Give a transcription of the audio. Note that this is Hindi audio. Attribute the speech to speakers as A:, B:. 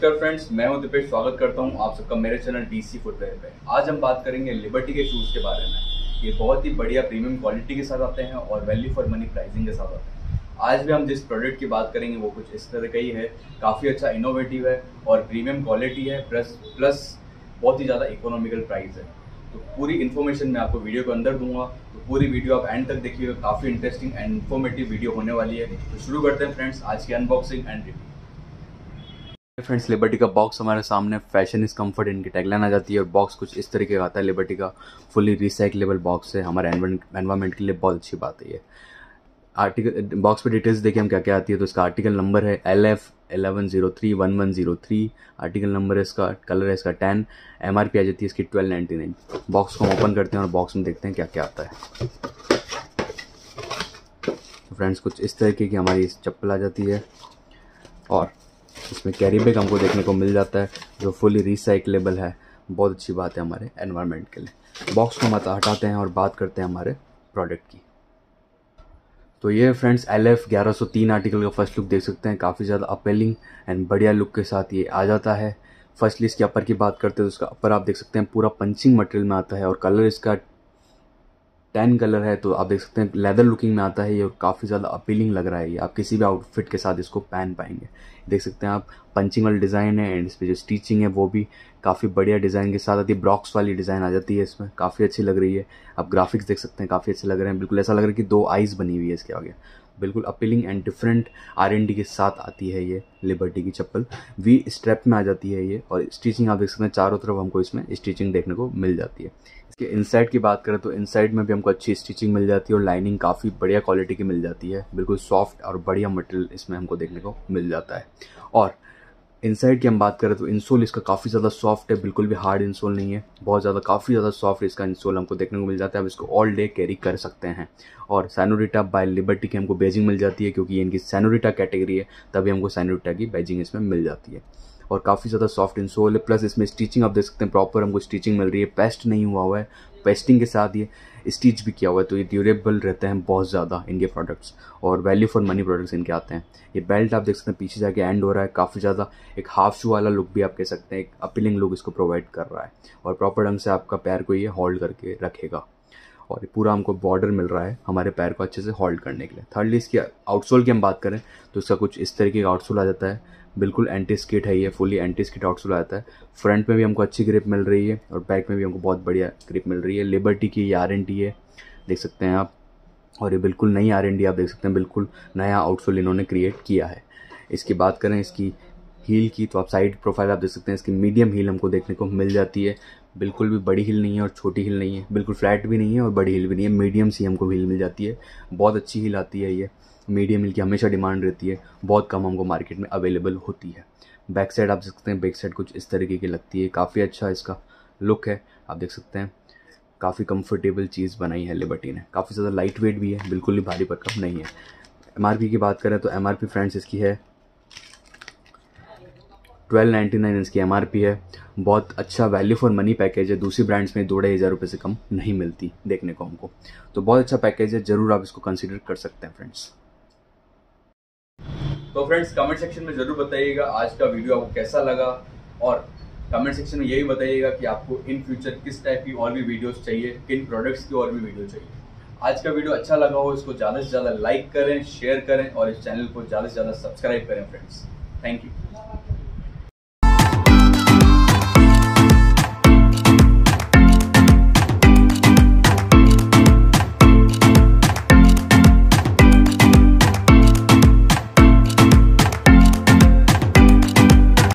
A: नमस्कार फ्रेंड्स, मैं हूं दीपेश। स्वागत करता हूं आप सबका मेरे चैनल डीसी फुटवेयर पे। आज हम बात करेंगे लिबर्टी के शूज़ के बारे में। ये बहुत ही बढ़िया प्रीमियम क्वालिटी के साथ आते हैं और वैल्यू फॉर मनी प्राइसिंग के साथ आते हैं। आज भी हम जिस प्रोडक्ट की बात करेंगे वो कुछ इस तरह का ही है। काफ़ी अच्छा इनोवेटिव है और प्रीमियम क्वालिटी है, प्लस बहुत ही ज़्यादा इकोनॉमिकल प्राइस है। तो पूरी इन्फॉर्मेशन मैं आपको वीडियो के अंदर दूंगा, तो पूरी वीडियो आप एंड तक देखिएगा। काफ़ी इंटरेस्टिंग एंड इन्फॉर्मेटिव वीडियो होने वाली है। तो शुरू करते हैं फ्रेंड्स आज की unboxing and review. Friends, Liberty का बॉक्स हमारे सामने, फैशन इज कंफर्ट इनकी टैगलाइन आ जाती है और बॉक्स कुछ इस तरीके का आता है। लिबर्टी का फुली रिसाइक्लेबल बॉक्स है, हमारे एनवायरनमेंट के लिए बहुत अच्छी बात है ये। आर्टिकल बॉक्स पे डिटेल्स देखिए हम क्या क्या आती है। तो इसका आर्टिकल नंबर है LF11031103। आर्टिकल नंबर है इसका, कलर है इसका टैन, MRP आ जाती है इसकी 1299। बॉक्स को हम ओपन करते हैं और बॉक्स में देखते हैं क्या क्या आता है। तो फ्रेंड्स, कुछ इस तरीके की हमारी चप्पल आ जाती है और इसमें कैरी बैग हमको देखने को मिल जाता है जो फुली रिसाइक्लेबल है। बहुत अच्छी बात है हमारे एनवायरनमेंट के लिए। बॉक्स को हम हटाते हैं और बात करते हैं हमारे प्रोडक्ट की। तो ये फ्रेंड्स LF1103 आर्टिकल का फर्स्ट लुक देख सकते हैं। काफ़ी ज़्यादा अपीलिंग एंड बढ़िया लुक के साथ ये आ जाता है। फर्स्टली इसके अपर की बात करते हैं तो इसका अपर आप देख सकते हैं पूरा पंचिंग मटेरियल में आता है और कलर इसका टैन कलर है। तो आप देख सकते हैं लेदर लुकिंग में आता है ये और काफ़ी ज़्यादा अपीलिंग लग रहा है ये। आप किसी भी आउटफिट के साथ इसको पहन पाएंगे। देख सकते हैं आप पंचिंग वाली डिज़ाइन है एंड इस पर जो स्टिचिंग है वो भी काफ़ी बढ़िया डिज़ाइन के साथ आती है। ब्रॉक्स वाली डिज़ाइन आ जाती है इसमें, काफ़ी अच्छी लग रही है। आप ग्राफिक्स देख सकते हैं, काफ़ी अच्छे लग रहे हैं। बिल्कुल ऐसा लग रहा है कि दो आइज़ बनी हुई है इसके आगे। बिल्कुल अपीलिंग एंड डिफरेंट R&D के साथ आती है ये लिबर्टी की चप्पल। वी स्ट्रैप में आ जाती है ये और स्टिचिंग आप देख सकते हैं चारों तरफ हमको इसमें स्टिचिंग देखने को मिल जाती है। इसके इनसाइड की बात करें तो इनसाइड में भी हमको अच्छी स्टिचिंग मिल जाती है और लाइनिंग काफ़ी बढ़िया क्वालिटी की मिल जाती है। बिल्कुल सॉफ्ट और बढ़िया मटेरियल इसमें हमको देखने को मिल जाता है। और इनसाइड की हम बात करें तो इंसोल इसका काफ़ी ज़्यादा सॉफ्ट है, बिल्कुल भी हार्ड इंसोल नहीं है। बहुत ज़्यादा काफ़ी ज़्यादा सॉफ्ट इसका इंसोल हमको देखने को मिल जाता है। आप इसको ऑल डे कैरी कर सकते हैं। और सैनोरिटा बाय लिबर्टी की हमको बैजिंग मिल जाती है क्योंकि ये इनकी सैनोरिटा कैटेगरी है, तभी हमको सैनोरिटा की बैजिंग इसमें मिल जाती है। और काफ़ी ज़्यादा सॉफ्ट इंसोल है, प्लस इसमें स्टिचिंग आप देख सकते हैं प्रॉपर हमको स्टिचिंग मिल रही है। पेस्ट नहीं हुआ है, पेस्टिंग के साथ ये स्टिच भी किया हुआ है। तो ये ड्यूरेबल रहते हैं बहुत ज़्यादा इनके प्रोडक्ट्स और वैल्यू फॉर मनी प्रोडक्ट्स इनके आते हैं। ये बेल्ट आप देख सकते हैं पीछे जाके एंड हो रहा है, काफ़ी ज़्यादा एक हाफ शू वाला लुक भी आप कह सकते हैं, एक अपीलिंग लुक इसको प्रोवाइड कर रहा है और प्रॉपर ढंग से आपका पैर को ये होल्ड करके रखेगा। और ये पूरा हमको बॉर्डर मिल रहा है हमारे पैर को अच्छे से होल्ड करने के लिए। थर्डली इसकी आउटसोल की हम बात करें तो इसका कुछ इस तरीके का आउटसोल आ जाता है। बिल्कुल एंटी स्किड है ये, फुली एंटी स्किड आउटसोल आता है। फ्रंट में भी हमको अच्छी ग्रिप मिल रही है और बैक में भी हमको बहुत बढ़िया ग्रिप मिल रही है। लिबर्टी की ये R&D है, देख सकते हैं आप। और ये बिल्कुल नई R&D आप देख सकते हैं, बिल्कुल नया आउटसोल इन्होंने क्रिएट किया है। इसकी बात करें इसकी हील की तो आप साइड प्रोफाइल आप देख सकते हैं, इसकी मीडियम हील हमको देखने को मिल जाती है। बिल्कुल भी बड़ी हील नहीं है और छोटी हील नहीं है, बिल्कुल फ्लैट भी नहीं है और बड़ी हील भी नहीं है, मीडियम सी हमको हील मिल जाती है। बहुत अच्छी हील आती है ये। मीडियम हील की हमेशा डिमांड रहती है, बहुत कम हमको मार्केट में अवेलेबल होती है। बैक साइड आप देख सकते हैं, बैक साइड कुछ इस तरीके की लगती है। काफ़ी अच्छा इसका लुक है, आप देख सकते हैं। काफ़ी कंफर्टेबल चीज़ बनाई है लिबर्टी ने, काफ़ी ज़्यादा लाइट वेट भी है, बिल्कुल ही भारी भरकम नहीं है। MRP की बात करें तो MRP फ्रेंड्स इसकी है 1299 इसकी MRP है। बहुत अच्छा वैल्यू फॉर मनी पैकेज है। दूसरी ब्रांड्स में 2-2,500 रुपये से कम नहीं मिलती देखने को हमको। तो बहुत अच्छा पैकेज है, ज़रूर आप इसको कंसिडर कर सकते हैं फ्रेंड्स। तो फ्रेंड्स, कमेंट सेक्शन में ज़रूर बताइएगा आज का वीडियो आपको कैसा लगा और कमेंट सेक्शन में यही बताइएगा कि आपको इन फ्यूचर किस टाइप की और भी वीडियोस चाहिए, किन प्रोडक्ट्स की और भी वीडियो चाहिए। आज का वीडियो अच्छा लगा हो इसको ज़्यादा से ज़्यादा लाइक करें, शेयर करें और इस चैनल को ज़्यादा से ज़्यादा सब्सक्राइब करें फ्रेंड्स। Thank you.